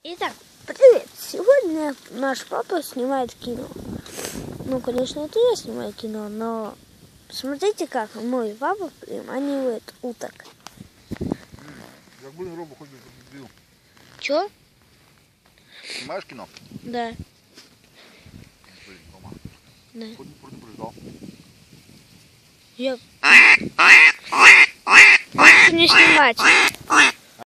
Итак, привет! Сегодня наш папа снимает кино. Ну, конечно, это я снимаю кино, но смотрите, как мой папа приманивает уток. Как будем робу хоть бы победил. Чё? Снимаешь кино? Да. Блин, дома. Да. Хоть не предупреждал. Я... Можешь не снимать.